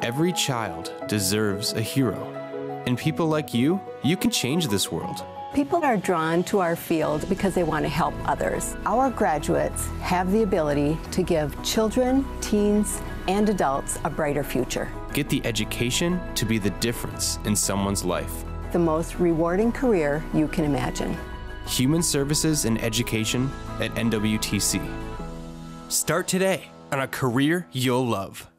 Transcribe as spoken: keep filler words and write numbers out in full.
Every child deserves a hero. And people like you, you can change this world. People are drawn to our field because they want to help others. Our graduates have the ability to give children, teens, and adults a brighter future. Get the education to be the difference in someone's life. The most rewarding career you can imagine. Human Services and Education at N W T C. Start today on a career you'll love.